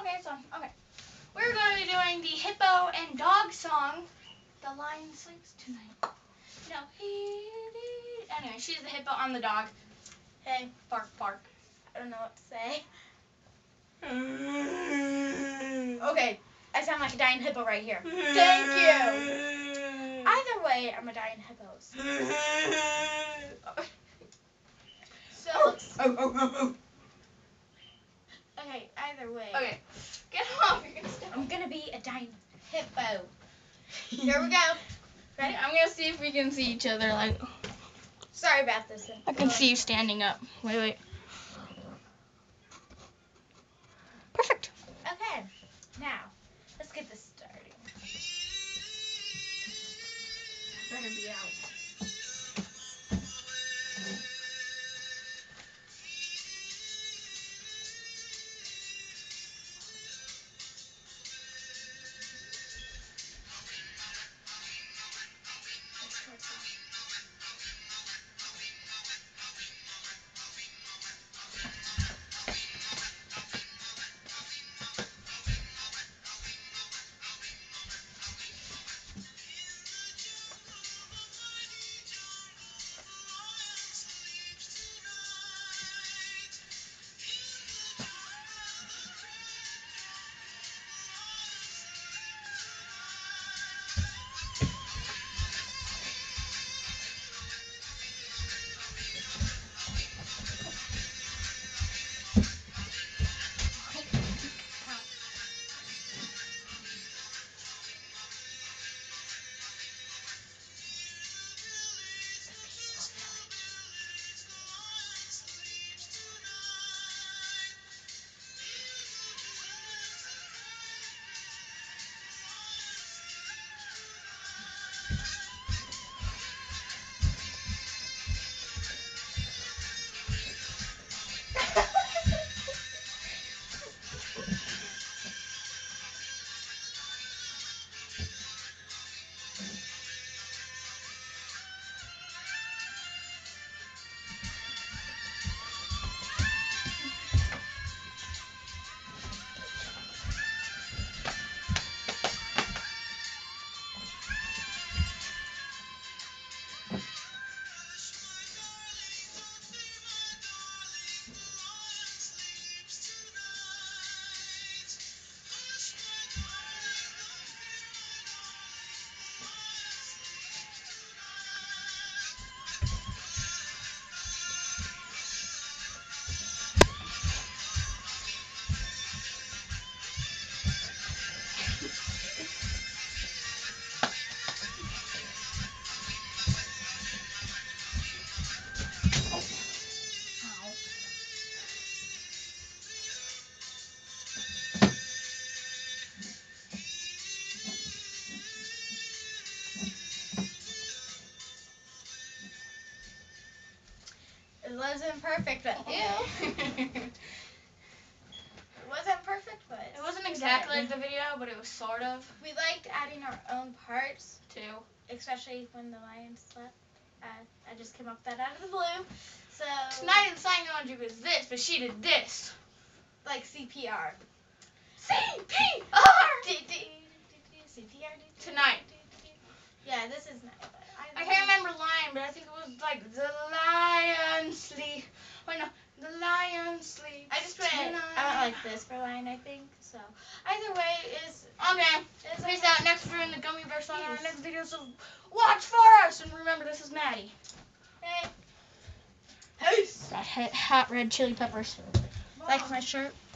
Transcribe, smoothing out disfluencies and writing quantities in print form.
Okay, it's on. Okay. We're going to be doing the hippo and dog song. The lion sleeps tonight. No, anyway, she's the hippo, I'm the dog. Hey, bark, bark. I don't know what to say. Okay. I sound like a dying hippo right here. Thank you. Either way, I'm a dying hippo. So, okay, either way. okay. Get off. You're gonna step. I'm gonna be a dying hippo. Here we go. Ready? I'm gonna see if we can see each other. Like, sorry about this. I can see you standing up. Wait. Perfect. Okay, now let's get this started. Better be out. It wasn't perfect, but It it wasn't perfect, but wasn't exactly like the video, but it was sort of. we liked adding our own parts Too. especially when the lion slept. I just came up with that out of the blue. So Tonight the sign I wanted to do was this, but she did this. like CPR. CPR! CPR. Tonight. Yeah, this is nice. I can't remember lion, but I think it was like the lion sleep. Wait, no, the lion sleep. I just went like this for lion, I think. So either way is Okay. it's Peace okay. out. Next, we're in the gummy bear song. Our Peace. next video, so watch for us. And remember, this is Maddie. Hey. Got hot red chili peppers. Like my shirt.